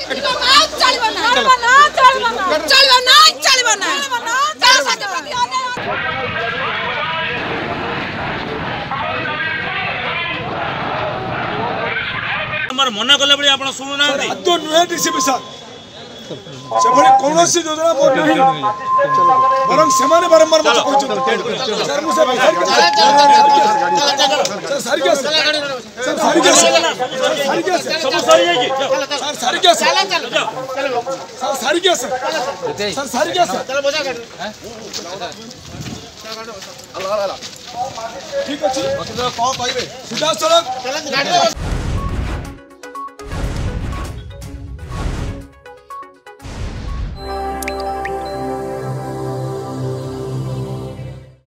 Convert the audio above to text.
मना कले बड़ी आपण सुनु ना तो नुहे डीसीपी सर से बड़ी कोनोसी योजना मो नहीं बरं सेमाने बारंबार मत कहछ सर मुसे सर सारी के सब सारी जाई सर सारी के सर सारी के सर सारी के चलो मजा कर ठीक अछि को कहबे सीधा सड़क